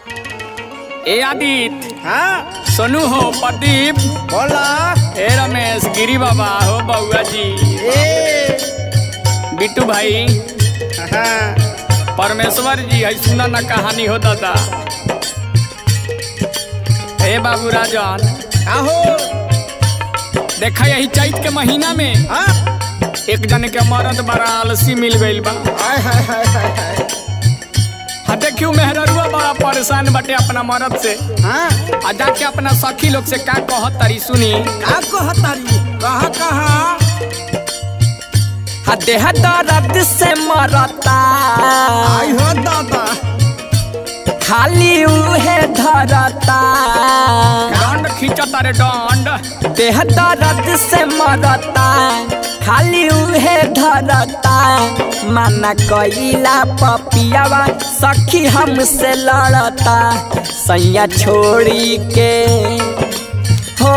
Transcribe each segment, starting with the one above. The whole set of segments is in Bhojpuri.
ए आदित हाँ सोनू हो प्रदीप बोला। ए रमेश गिरी बाबा हो बउआ जी ए बिट्टू भाई हाँ परमेश्वर जी है सुना ना कहानी हो दादा। ए बाबू राजन आहो देखा यही चैत के महीना में हाँ एक जन के मरद बड़ा आलसी मिल गइल बा। हाय हाय हाय हाय हाय हाँ देखियो मेहररुआ बड़ा परेशान बटे अपना मरद से। हाँ आ जाके अपना सखी लोग से का कहत तारी सुनी। का कहतारी कहा कहा हा देह दर्द से मरता आई हो दादा खाली उहे धरता डंड खींचता रे डंड। देह दर्द से मरता खाली उहे धरता माना कइला पपियावा सखी हमसे लड़ता सैया छोड़ी के हो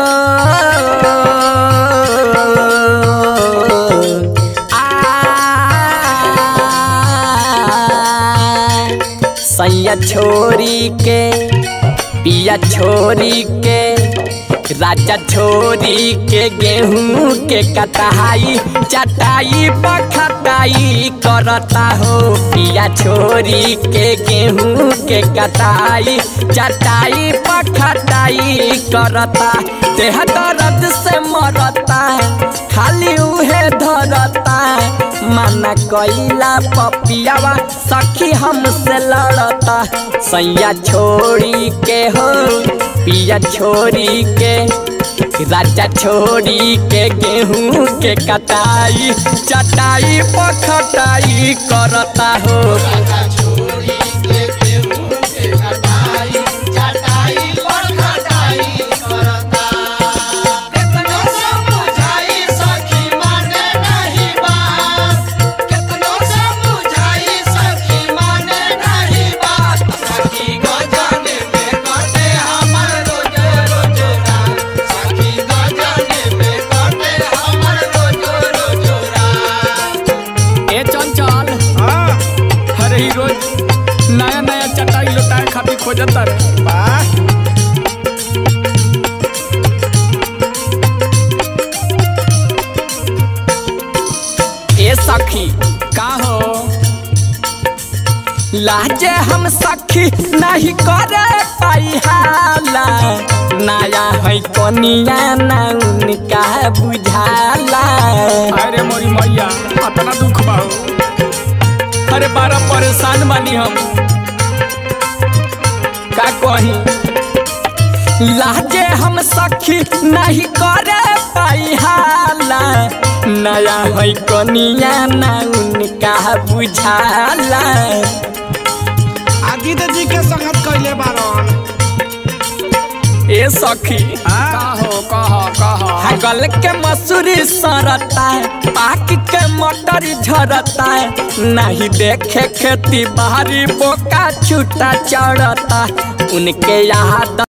सैया छोरी के पिया छोरी के राजा छोरी के गेहूं के कटाई चटाई पखटाई करता हो पिया छोरी के गेहूं के कटाई चटाई पखटाई करता देह दर्द से मरता खाली उहे धरता माना कइला पपियावा सखी हमसे लड़ता सैया छोड़ी के हो पिया छोड़ी के राजा छोड़ी के गेहूं के कटाई चटाई पखटाई करता हो राजा छोड़ी के गेहूं के कटाई चटाई पखटाई करता। कितनो समझाई सखी माने नहीं बात कितनो समझाई सखी माने नहीं बात सखी गजन में कटे हमर रोज रोज रात सखी गजन में कटे हमर रोज रोज रात। ए चंचल हाँ हर ही रोज नया नया चटाई लुटाए खातिर खोजता रे। वाह ए सखी का हो लाजे हम सखी नहीं करे पाई हाला नया है कोनिया ना उनका बुझाला अरे मोरी मैया अपना दुख बा हो। अरे बड़ा परेशान बानी हम का कही। लाजे हम सखी नहीं करे पाई हाला नया है कोनिया ना उनका बुझाला आदित्य जी के संगत कैले बारन ए सखी का हो कह गल के मसूरी सरता पाक के मटर झरता नहीं देखे खेती बाहरी बोका छूटा चढ़ता उनके याद